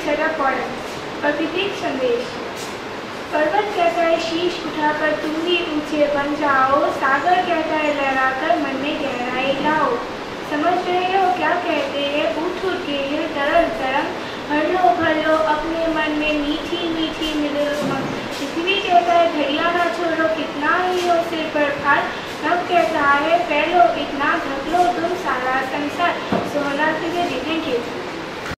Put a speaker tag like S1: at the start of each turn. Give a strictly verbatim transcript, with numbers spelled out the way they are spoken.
S1: छठा पॉइंट, प्राकृतिक संदेश। पर्वत कहता है शीश उठाकर तुम भी ऊंचे बन जाओ, सागर कहता है लहराकर मन में गहराई लाओ। समझ रहे हो क्या कहते हैं? उठ उठ के ये तरंग तरंग, भर लो भर लो अपने मन में मीठी मीठी मृदुल उमंग। पृथ्वी कहता है घड़ियां ना छोड़ो, कितना ही हो सिर पर भार। नभ कहता है फैलो इतना, ढक लो तुम सारा संसार। So thank you.